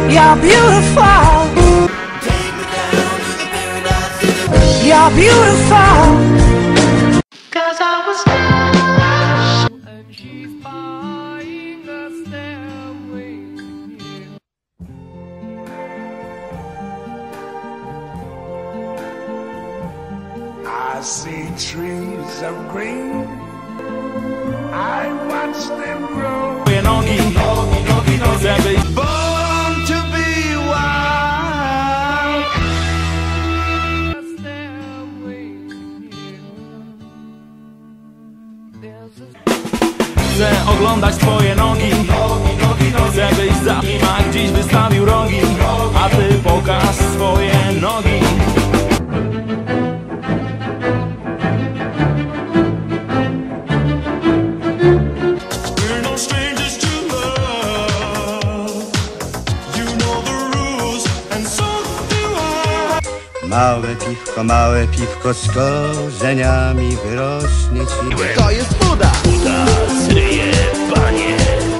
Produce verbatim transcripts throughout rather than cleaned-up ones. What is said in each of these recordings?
You're beautiful. You're beautiful. 'Cause I was and she's buying a stairway here. I see trees of green. I watch them grow. Nogi, nogi, nogi, nogi. Born to be wild. Chcę oglądać twoje nogi. Chcę byś za nim, a gdzieś wystawił rogi. A ty pokaż swoje nogi. Małe piwko, małe piwko z korzeniami wyrośnie ci. To jest Buda! Buda zryje, panie.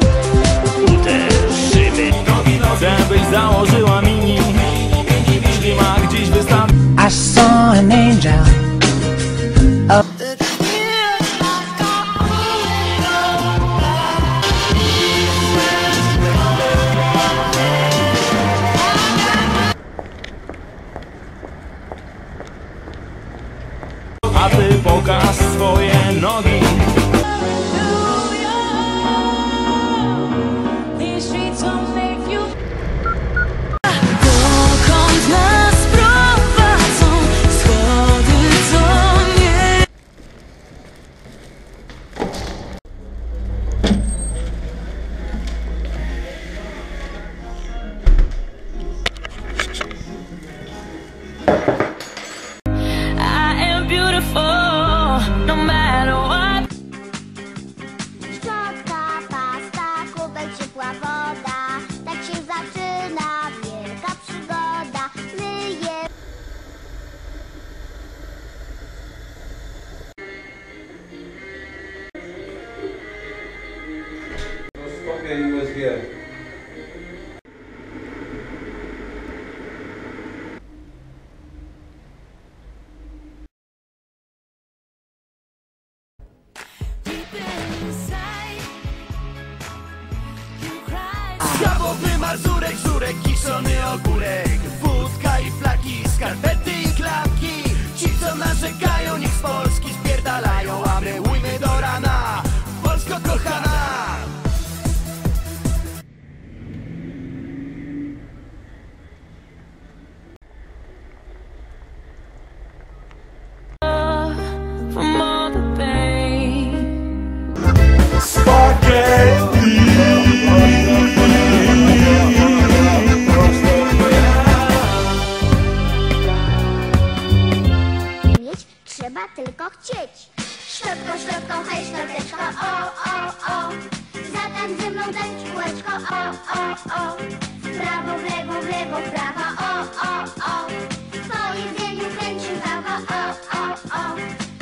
Uderzymy. Chcę byś założyła mini. Ślima gdzieś wystawi. I saw an angel up. A ty pokaż swoje nogi. Dokąd nas prowadzą schody, co nie. No matter what. Szczotka, pasta, kubek, ciepła woda. Tak się zaczyna wielka przygoda. Myję. Skopie U S G. Schabowy mazurek, żurek, kiszony ogórek. Wódka i flaki, skarpety i klapki. Ci co narzekają, niech z Polski spierdalają. A my ujmy do rana, Polsko kochana. From all the pain. Mieć trzeba tylko chcieć. Szczotką, szczotką, hej, szczoteczko, o, o, o. Zatań ze mną, tańcz kółeczko, o, o, o. W prawo, w lewo, w lewo, w prawo, o, o, o. Po jedzeniu kręci prawo, o, o, o.